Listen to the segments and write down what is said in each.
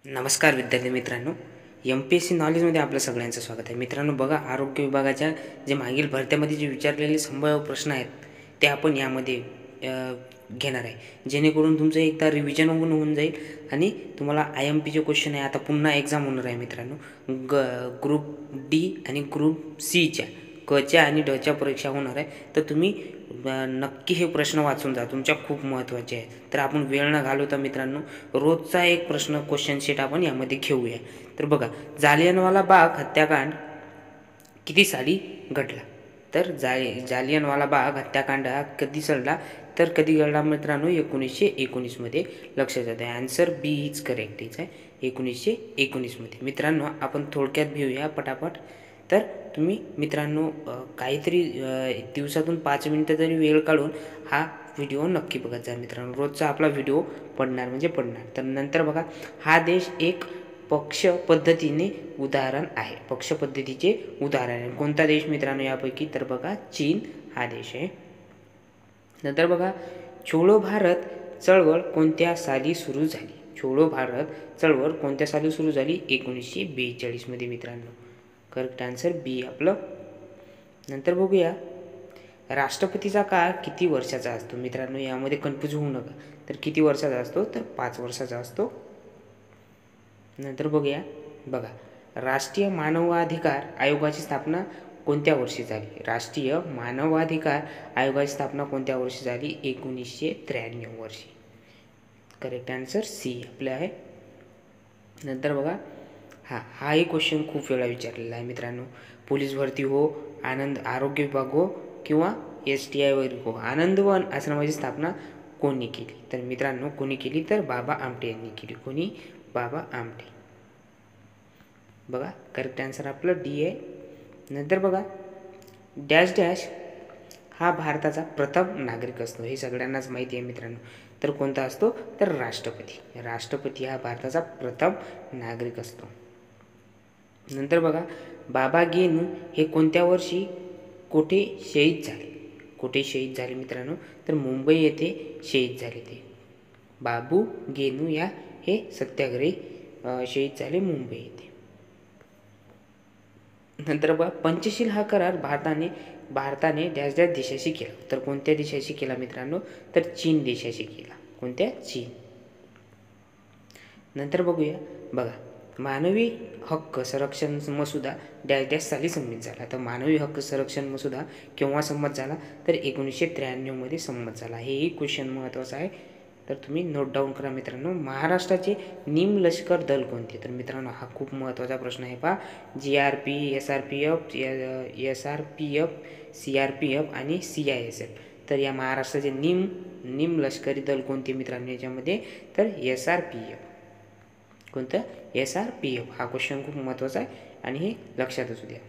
नमस्कार विद्यार्थी मित्रांनो, MPSC नॉलेजमध्ये आपलं सगळ्यांचं स्वागत आहे. मित्रांनो बघा, आरोग्य विभागाच्या जे मागील भरत्यामध्ये जे विचारलेले संभाव्य प्रश्न आहेत ते आपण यामध्ये घेणार आहे, जेणेकरून तुमचं एकदा रिव्हिजन होऊन जाईल आणि तुम्हाला IMPचे क्वेश्चन आहे. आता पुन्हा एक्झाम होणार आहे मित्रांनो, ग्रुप डी आणि ग्रुप सीच्या कच्या आणि डच्या परीक्षा होणार आहे. तर तुम्ही नक्की हे प्रश्न वाचून जा, तुमच्या खूप महत्त्वाचे आहे. तर आपण वेळ न घालवता मित्रांनो रोजचा एक प्रश्न क्वेश्चन शीट आपण यामध्ये घेऊया. तर बघा, जालियनवाला बाग हत्याकांड किती साली घडला? तर जालियनवाला बाग हत्याकांड हा कधी घडला? तर कधी घडला मित्रांनो? 1919 मध्ये. लक्षात येते answer B is correct is आहे, 1919 मध्ये. मित्रांनो आपण थोडक्यात घेऊया पटापट. तर तुम्ही मित्रांनो काहीतरी दिवसातून 5 मिनिटं तरी वेळ काढून हा व्हिडिओ नक्की बघत जा मित्रांनो. रोजचा आपला व्हिडिओ पडणार म्हणजे पडणार. तर नंतर बघा, हा देश एक पक्ष पद्धतीने उदाहरण आहे. पक्ष पद्धतीचे उदाहरण आहे. कोणता देश मित्रांनो यापैकी? तर बघा, चीन हा देश आहे. नंतर बघा, छोडो भारत चळवळ कोणत्या साली सुरू झाली? छोडो भारत चळवळ कोणत्या साली सुरू झाली? 1942 मध्ये मित्रांनो. करेक्ट आन्सर बी आपलं. नंतर बघूया, राष्ट्रपतीचा काळ किती वर्षाचा असतो? मित्रांनो यामध्ये कन्फ्यूज होऊ नका. तर किती वर्षाचा असतो? तर 5 वर्षाचा असतो. नंतर बघूया, बघा, राष्ट्रीय मानवाधिकार आयोगाची स्थापना कोणत्या वर्षी झाली? राष्ट्रीय मानवाधिकार आयोगाची स्थापना कोणत्या वर्षी झाली? 1993 वर्षी. करेक्ट आन्सर सी आपले आहे. नंतर बघा, हाही क्वेश्चन खूप वेळा विचारलेला आहे मित्रांनो. पोलीस भरती हो, आरोग्य विभाग हो किंवा STI वगैरे हो, आनंदवन आश्रमाची स्थापना कोणी केली? तर मित्रांनो कोणी केली? तर बाबा आमटे यांनी केली. कोणी? बाबा आमटे. बघा, करेक्ट आन्सर आपलं डी आहे. नंतर बघा, डॅश डॅश हा भारताचा प्रथम नागरिक असतो. हे सगळ्यांनाच माहिती आहे मित्रांनो. तर कोणता असतो? तर राष्ट्रपती. राष्ट्रपती हा भारताचा प्रथम नागरिक असतो. नंतर बघा, बाबा गेनू हे कोणत्या वर्षी कोठे शहीद झाले? कोठे शहीद झाले मित्रांनो? तर मुंबई येथे शहीद झाले ते. बाबू गेनू या हे सत्याग्रही शहीद झाले मुंबई येथे. नंतर बघा, पंचशील हा करार भारताने डॅश डॅश देशाशी केला. तर कोणत्या देशाशी केला मित्रांनो? तर चीन देशाशी केला. कोणत्या? चीन. नंतर बघूया, बघा, मानवी हक्क संरक्षण मसुदा डॅश डॅश साली संमत झाला. तर मानवी हक्क संरक्षण मसुदा केव्हा संमत झाला? तर 1993 मध्ये संमत झाला. हेही क्वेश्चन महत्त्वाचा आहे, तर तुम्ही नोट डाऊन करा मित्रांनो. महाराष्ट्राचे निमलष्कर दल कोणते? तर मित्रांनो हा खूप महत्त्वाचा प्रश्न आहे. पहा, GRP, SRPF, CRPF आणि CISF. तर या महाराष्ट्राचे निमलष्करी दल कोणते मित्रांनो याच्यामध्ये? तर SRPF. कोणतं? SRPF. हा क्वेश्चन खूप महत्त्वाचा आहे आणि हे लक्षात असू द्या.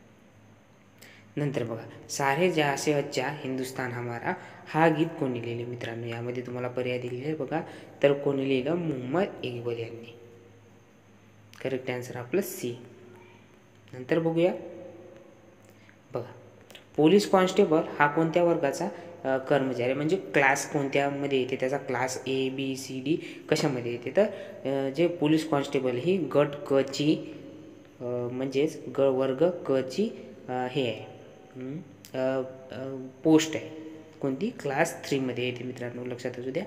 नंतर बघा, सारे जहाँ से अच्छा हिंदुस्तान हमारा हा गीत कोणी लिहिले मित्रांनो? यामध्ये तुम्हाला पर्याय दिलेले आहे बघा. तर कोणी लिहिलं? मोहम्मद इक्बाल यांनी. करेक्ट आन्सर आपलं सी. नंतर बघूया, बघा, पोलीस कॉन्स्टेबल हा कोणत्या वर्गाचा कर्मचारी म्हणजे क्लास कोणत्यामध्ये येते? त्याचा क्लास ABCD कशामध्ये येते? तर जे पोलीस कॉन्स्टेबल ही गट क ची म्हणजेच वर्ग क ची हे आहे, पोस्ट आहे. कोणती? क्लास 3 मध्ये येते मित्रांनो, लक्षात असू द्या.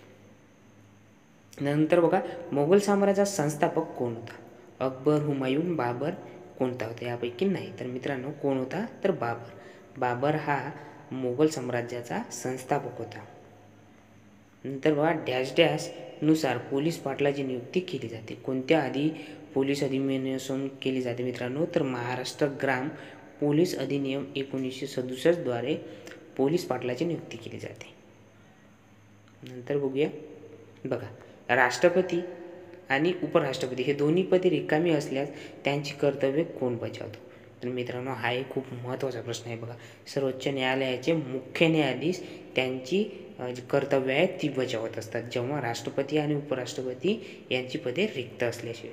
नंतर बघा, मोगल साम्राज्याचा संस्थापक कोण होता? अकबर, हुमायून, बाबर कोणता होता? यापैकी नाही. तर मित्रांनो कोण होता? तर बाबर. बाबर हा मोगल साम्राज्याचा संस्थापक होता. नंतर बघा, डॅश डॅश नुसार पोलीस पाटलाची नियुक्ती केली जाते. कोणत्या आधी पोलीस अधिनियम केली जाते मित्रांनो? तर महाराष्ट्र ग्राम पोलीस अधिनियम 1967 द्वारे पोलीस पाटलाची नियुक्ती केली जाते. नंतर बघूया, बघा, राष्ट्रपती आणि उपराष्ट्रपती हे दोन्ही पदे रिकामी असल्यास त्यांची कर्तव्ये कोण बजावतो? तर मित्रांनो हा एक खूप महत्त्वाचा प्रश्न आहे. बघा, सर्वोच्च न्यायालयाचे मुख्य न्यायाधीश त्यांची जी कर्तव्य आहेत ती बजावत असतात जेव्हा राष्ट्रपती आणि उपराष्ट्रपती यांची पदे रिक्त असल्याशिवाय.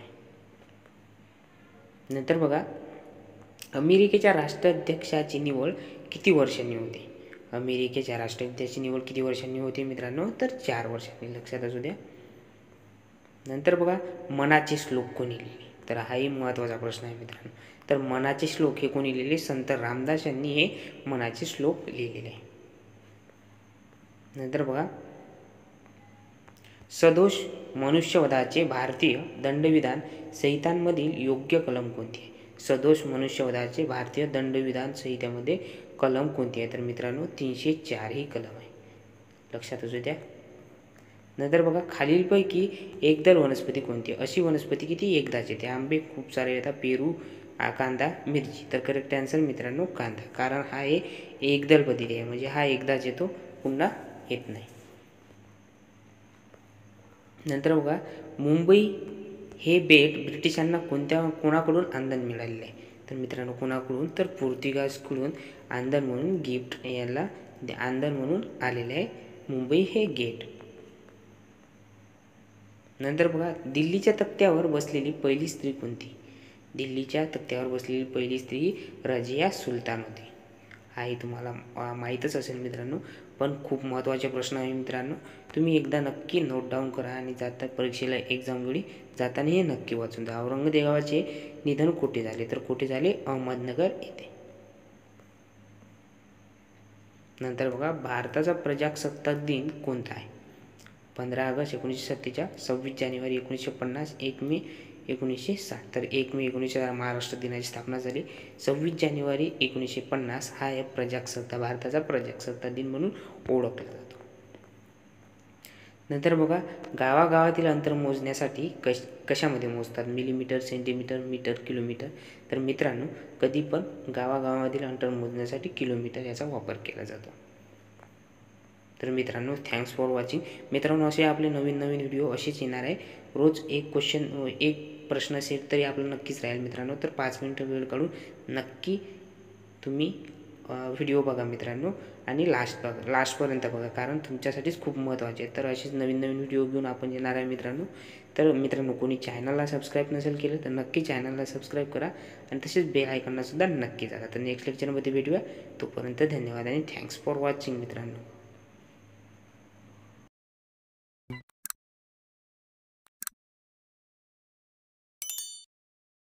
नंतर बघा, अमेरिकेच्या राष्ट्राध्यक्षाची निवड किती वर्षांनी होते? अमेरिकेच्या राष्ट्राध्यक्षाची निवड किती वर्षांनी होते मित्रांनो? तर 4 वर्षांनी. लक्षात असू द्या. नंतर बघा मनाचे श्लोक कोणी लिहिले, तर हाही महत्त्वाचा प्रश्न आहे मित्रांनो. तर मनाचे श्लोक हे कोणी लिहिले, संत रामदास यांनी हे मनाचे श्लोक लिहिलेले आहे. नंतर बघा सदोष मनुष्यवधाचे भारतीय दंडविधान संहितांमधील योग्य कलम कोणती आहे. सदोष मनुष्यवधाचे भारतीय दंडविधान संहितेमध्ये कलम कोणती आहे, तर मित्रांनो 304 ही कलम आहे, लक्षात असू द्या. नंतर बघा खालीलपैकी एकदल वनस्पती कोणती आहे. अशी वनस्पती की ती एकदाच येते. आंबे खूप सारे येतात, पेरू, कांदा, मिरची. तर करेक्ट आन्सर मित्रांनो कांदा, कारण हा एकदल पद्धती आहे, म्हणजे हा एकदाच येतो, पुन्हा येत नाही. नंतर बघा मुंबई हे बेट ब्रिटिशांना कोणाकडून आंदण मिळालेलं आहे, तर मित्रांनो कोणाकडून, तर पोर्तुगाजकडून आंदण म्हणून गिफ्ट याला आंदण म्हणून आलेलं आहे मुंबई हे गेट. नंतर बघा दिल्लीच्या तक्त्यावर बसलेली पहिली स्त्री कोणती. दिल्लीच्या तक्त्यावर बसलेली पहिली स्त्री रजिया सुलतान होती. हाही तुम्हाला माहीतच असेल मित्रांनो, पण खूप महत्त्वाचे प्रश्न आहे मित्रांनो. तुम्ही एकदा नक्की नोट डाऊन करा आणि जाता परीक्षेला एक्झामवेळी जाताना हे नक्की वाचून द्या. औरंगजेबाचे निधन कुठे झाले, तर कुठे झाले, अहमदनगर येथे. नंतर बघा भारताचा प्रजासत्ताक दिन कोणता आहे. 15 ऑगस्ट 1947, 26 जानेवारी 1950, 1 मे 1960. तर 1 मे 1960 महाराष्ट्र दिनाची स्थापना झाली. 26 जानेवारी 1950 हा एक भारताचा प्रजासत्ताक दिन म्हणून ओळखला जातो. नंतर बघा गावागावातील अंतर मोजण्यासाठी कशामध्ये मोजतात. Millimetre, centimetre, metre, kilometre. तर मित्रांनो कधी पण गावागावामधील अंतर मोजण्यासाठी किलोमीटर याचा वापर केला जातो. तर मित्रांनो थँक्स फॉर वॉचिंग. मित्रांनो असे आपले नवीन व्हिडिओ असेच येणार आहे. रोज एक प्रश्न सेट तरी आपलं नक्कीच राहील मित्रांनो. तर 5 मिनिटं वेळ काढून नक्की तुम्ही व्हिडिओ बघा मित्रांनो, आणि लास्टपर्यंत बघा, कारण तुमच्यासाठीच खूप महत्त्वाचे आहे. तर असेच नवीन व्हिडिओ घेऊन आपण येणार आहे मित्रांनो. तर मित्रांनो कोणी चॅनलला सबस्क्राईब नसेल केलं तर नक्की चॅनलला सबस्क्राईब करा आणि तसेच बेल आयकॉनला सुद्धा नक्की जागा. तर नेक्स्ट लेक्चरमध्ये भेटूया. तोपर्यंत धन्यवाद आणि थँक्स फॉर वॉचिंग मित्रांनो.